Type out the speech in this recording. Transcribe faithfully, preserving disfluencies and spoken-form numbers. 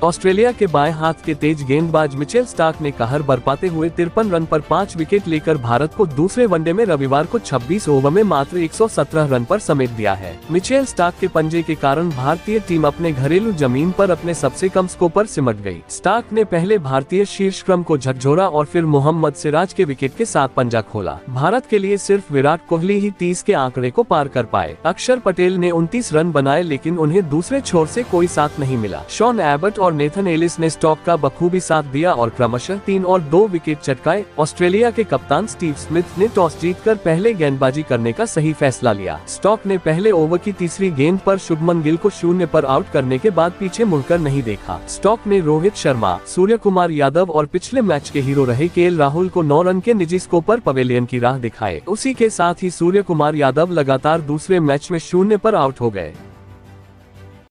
Australia के बाएं हाथ के तेज गेंदबाज मिचेल स्टार्क ने कहर बरपाते हुए तिरपन रन पर पाँच विकेट लेकर भारत को दूसरे वनडे में रविवार को छब्बीस ओवर में मात्र एक सौ सत्रह रन पर समेट दिया है। मिचेल स्टार्क के पंजे के कारण भारतीय टीम अपने घरेलू जमीन पर अपने सबसे कम स्कोर पर सिमट गई। स्टार्क ने पहले भारतीय शीर्ष क्रम को झकझोरा और फिर मोहम्मद सिराज के विकेट के साथ पंजा खोला। भारत के लिए सिर्फ विराट कोहली ही तीस के आंकड़े को पार कर पाए। अक्षर पटेल ने उनतीस रन बनाए, लेकिन उन्हें दूसरे छोर से कोई साथ नहीं मिला। शॉन एबट और नेथन एलिस ने स्टॉक का बखूबी साथ दिया और क्रमशः तीन और दो विकेट चटकाए। ऑस्ट्रेलिया के कप्तान स्टीव स्मिथ ने टॉस जीतकर पहले गेंदबाजी करने का सही फैसला लिया। स्टॉक ने पहले ओवर की तीसरी गेंद पर शुभमन गिल को शून्य पर आउट करने के बाद पीछे मुड़कर नहीं देखा। स्टॉक ने रोहित शर्मा, सूर्य कुमार यादव और पिछले मैच के हीरो रहे केएल राहुल को नौ रन के निजी स्कोर पर पवेलियन की राह दिखाए। उसी के साथ ही सूर्य कुमार यादव लगातार दूसरे मैच में शून्य पर आउट हो गए।